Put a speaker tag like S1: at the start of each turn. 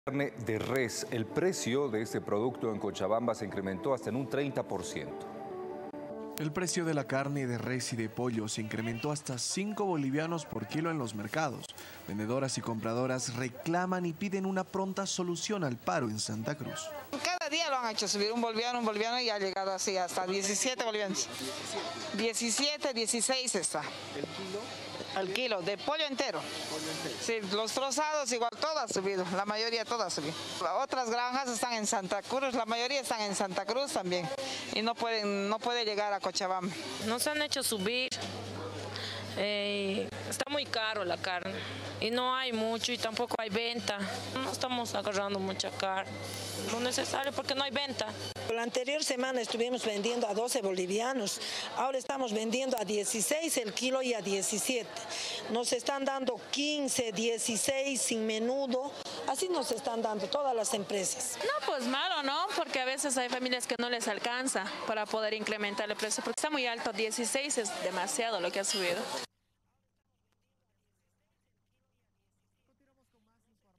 S1: Carne de res. El precio de este producto en Cochabamba se incrementó hasta en un 30%.
S2: El precio de la carne de res y de pollo se incrementó hasta 5 bolivianos por kilo en los mercados. Vendedoras y compradoras reclaman y piden una pronta solución al paro en Santa Cruz.
S3: Cada día lo han hecho subir un boliviano y ha llegado así hasta 17 bolivianos. 17, 16 está.
S4: ¿El kilo?
S3: El kilo, de pollo entero. Sí, los trozados igual, todo ha subido, la mayoría todo ha subido. Otras granjas están en Santa Cruz, la mayoría están en Santa Cruz también. Y no puede llegar a Cochabamba.
S5: Nos han hecho subir. Está muy caro la carne y no hay mucho y tampoco hay venta. No estamos agarrando mucha carne, lo necesario porque no hay venta.
S6: La anterior semana estuvimos vendiendo a 12 bolivianos, ahora estamos vendiendo a 16 el kilo y a 17. Nos están dando 15, 16 sin menudo, así nos están dando todas las empresas.
S7: No, pues malo, ¿no? Porque a veces hay familias que no les alcanza para poder incrementar el precio, porque está muy alto, 16 es demasiado lo que ha subido.